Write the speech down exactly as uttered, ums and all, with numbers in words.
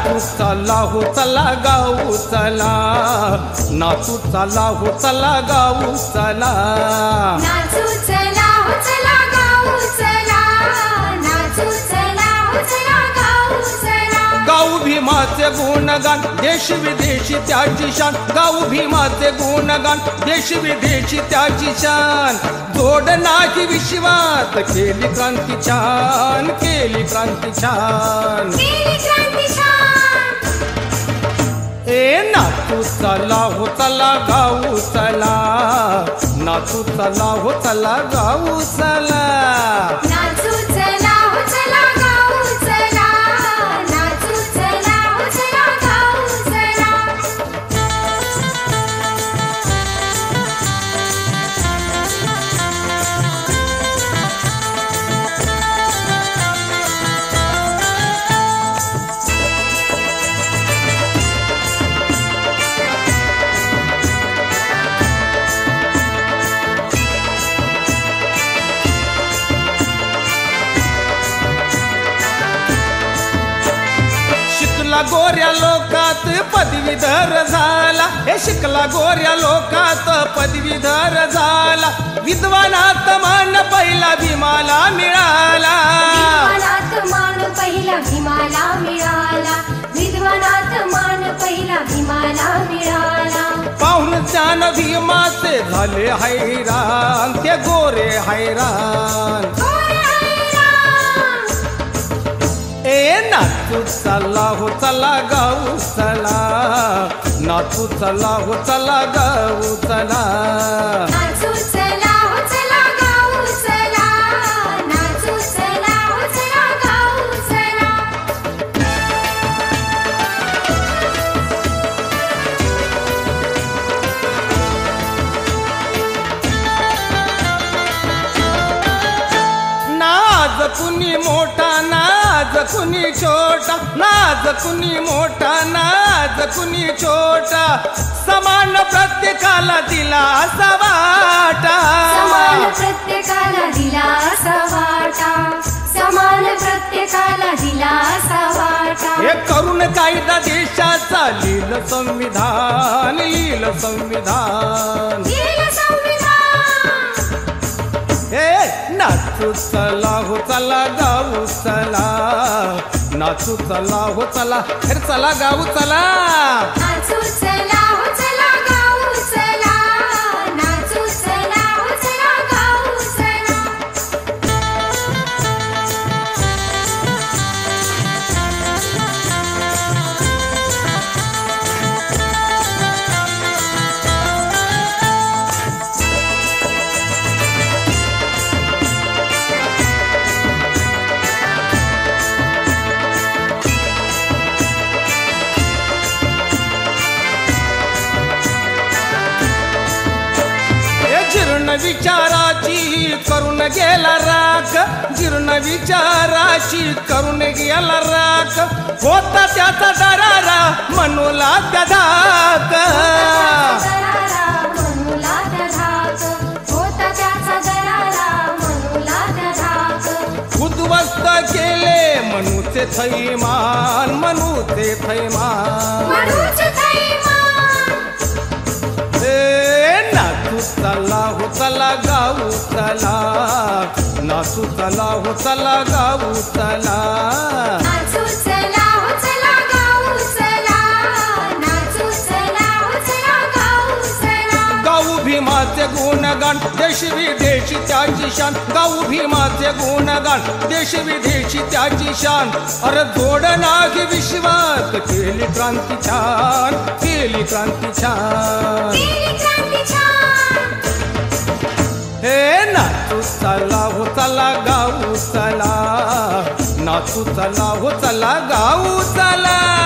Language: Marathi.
नाचू चला हो चला गाऊ चला, नाचू चला हो चला गाऊ चला, नाचू चला हो चला गाऊ चला, नाचू चला हो चला गाऊ चला. गाऊ भीमाचे गुणगान देश विदेशी त्याची शान, गाऊ भीमाचे गुणगान देश विदेशी त्याची शान. जोड नाही विश्वात केली क्रांती छान, केली क्रांती छान, केली क्रांती छान. ए नाचू चला हो चला गाऊ चला, नाचू चला हो चला गाऊ चला, नाचू चला हो चला गाऊ चला, नाचू चला हो चला गाऊ चला. शिकला गोऱ्या लोकात पदवीधर झाला, हे शिकला गोऱ्या लोकात पदवीधर झाला. विद्वानात मान पहिला भीमाला मिळाला, विद्वानात मान पहिला भीमाला मिळाला, विद्वानात मान पहिला भीमाला मिळाला. पाहून ज्ञान भीमाचे झाले हैराण, ते गोरे हैराण. गोरे हैराण. ए नाचू चला हो चला गाऊ चला, नाचू चला हो चला गाऊ चला, नाचू चला हो चला गाऊ चला, नाचू चला हो चला गाऊ चला. नाज कुणी मोठा नाज कुणी छोटा, नाज कुणी मोठा नाज कुणी छोटा, समान प्रत्येकाला दिला असा वाटा, समान प्रत्येकाला दिला असा वाटा, समान प्रत्येकाला दिला असा वाटा. हे करून कायदा देशाचा लिहिलं संविधान, लिहिलं संविधान. लिहिलं संविधान. हे नाचू चला हो चला गाऊ चला, नाचू चला हो चला, अरे चला गाऊ चला, नाचू चला हो चला गाऊ चला, नाचू चला हो चला गाऊ चला. जीर्ण विचाराची करून गेला राख, जीर्ण विचाराची करून गेला राख. होता त्याचा दरारा मनूला त्या धाक, दरारा मनूला त्या धाक, होता त्याचा दरारा मनूला त्या धाक. उद्ध्वस्त केले मनूचे थैमान, मनूचे थैमान. मनूचे थैमान. ए नाचू चला हो चला गाऊ चला, नाचू चला हो चला गाऊ चला, नाचू चला हो चला गाऊ चला, नाचू चला हो चला गाऊ चला. गाऊ भीमाचे गुणगान देश विदेशी त्याची शान, गाऊ भीमाचे गुणगान देश विदेशी त्याची शान. अरे जोड नाही विश्वात केली क्रांती छान, केली क्रांती छान. केली क्रांती छान. हे नाचू चला हो चला गाऊ चला, नाचू चला हो चला गाऊ चला.